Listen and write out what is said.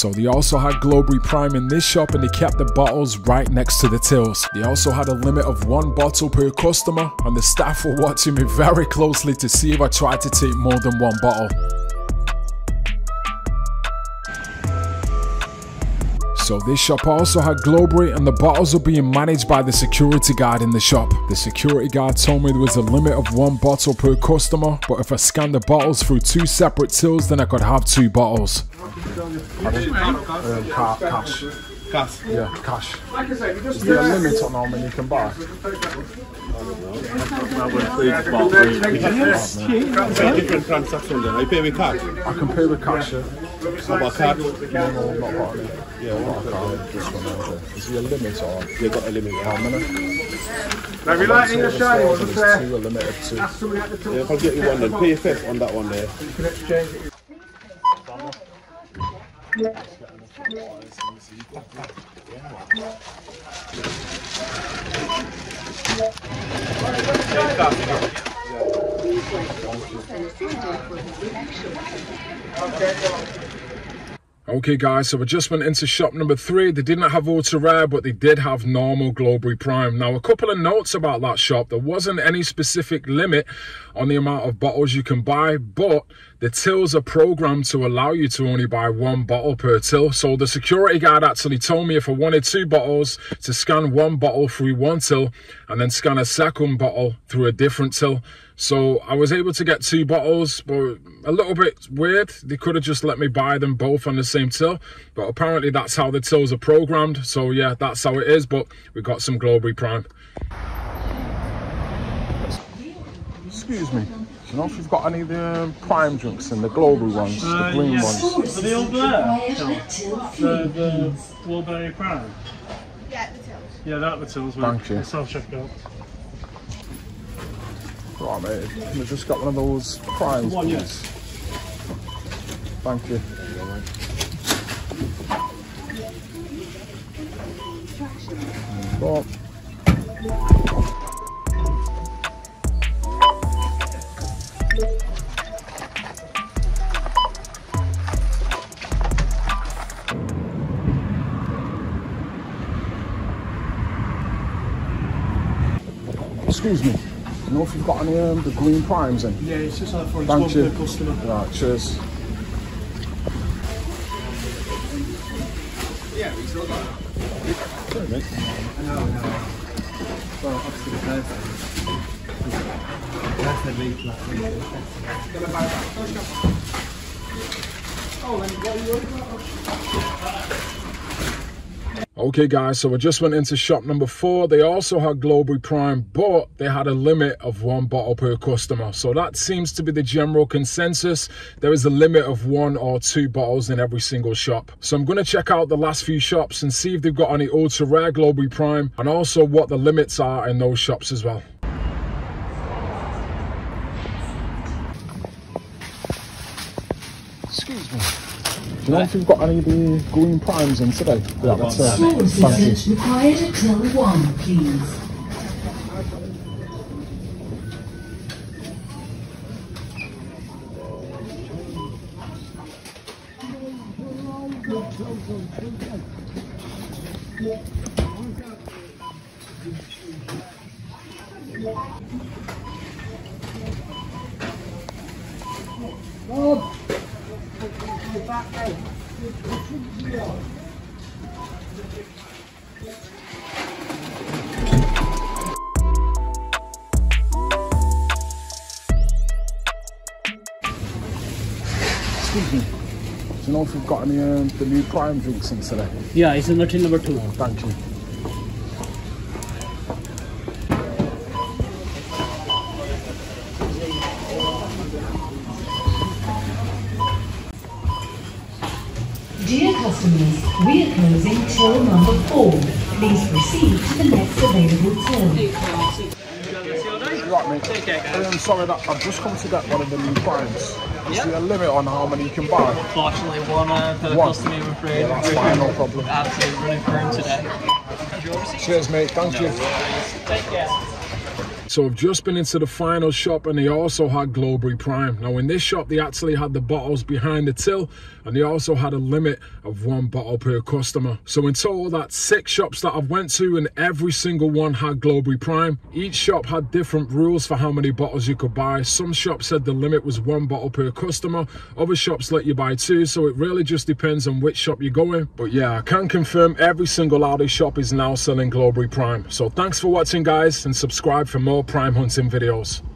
So they also had Glowberry Prime in this shop, and they kept the bottles right next to the tills. They also had a limit of 1 bottle per customer, and the staff were watching me very closely to see if I tried to take more than 1 bottle. So this shop also had Glowberry, and the bottles were being managed by the security guard in the shop. The security guard told me there was a limit of 1 bottle per customer, but if I scanned the bottles through 2 separate tills, then I could have 2 bottles. Cash. Cash? Yeah, cash. Is there a limit on how many you can buy? Different transactions then. I pay with card? I can pay with cash, yeah. How about card? No, not got any. Yeah, Not a card, this one, okay. Is there a limit or? They got a limit. How many? Maybe like in the shiny one, There's 2, a limit of 2. ask somebody at the top. Yeah, I'll get you one then. Pay your first on that one there. You can exchange it. Okay guys, so I just went into shop number 3. They didn't have ultra rare, but they did have normal Glowberry Prime. Now a couple of notes about that shop. There wasn't any specific limit on the amount of bottles you can buy, but the tills are programmed to allow you to only buy 1 bottle per till. So the security guard actually told me if I wanted 2 bottles to scan 1 bottle through 1 till and then scan a second bottle through a different till. So I was able to get 2 bottles, but a little bit weird. They could have just let me buy them both on the same till, but apparently that's how the tills are programmed. So yeah, that's how it is, but we got some Glowberry Prime. Excuse me. Do you know if you've got any of the prime drinks and the Glowberry ones, the green ones? Are they all there? The Glowberry Prime? Yeah, the tills. Yeah, they're at the tills. Thank you. Self-checkout. Right, mate. We've just got one of those primes, One, please. yes. Thank you. Well, excuse me. You know if you've got any the green primes in? Yeah, it's just for Thank you. per customer. Right, cheers. Yeah, we still got it. Sorry, mate. No. Well, obviously the first one. That's the leaf last week. Oh, then what are you doing? Okay guys, so I just went into shop number 4. They also had Glowberry Prime, but they had a limit of 1 bottle per customer. So that seems to be the general consensus. There is a limit of 1 or 2 bottles in every single shop. So I'm going to check out the last few shops and see if they've got any ultra rare Glowberry Prime, and also what the limits are in those shops as well. Excuse me. Do you know if you've got any of the green primes in today? Yeah, that's it. Small assistance required at till 1, please. Excuse me. Do you know if you've got any the new prime drinks in today? Yeah, it's in the till number 2. Thank you. Dear customers, we are closing till number 4. Please proceed to the next available till. Right, mate. Sorry, I've just come to get one of the new primes. Is there a limit on how many you can buy? Unfortunately, one per customer, I'm afraid. Yeah, that's fine, no problem. Absolutely running firm today. Cheers mate, thank you. Take care. So I've just been into the final shop and they also had Glowberry Prime. Now in this shop, they actually had the bottles behind the till and they also had a limit of 1 bottle per customer. So in total, that's 6 shops that I've went to and every single one had Glowberry Prime. Each shop had different rules for how many bottles you could buy. Some shops said the limit was 1 bottle per customer. Other shops let you buy 2. So it really just depends on which shop you're going. But yeah, I can confirm every single Aldi shop is now selling Glowberry Prime. So thanks for watching, guys, and subscribe for more prime hunting videos.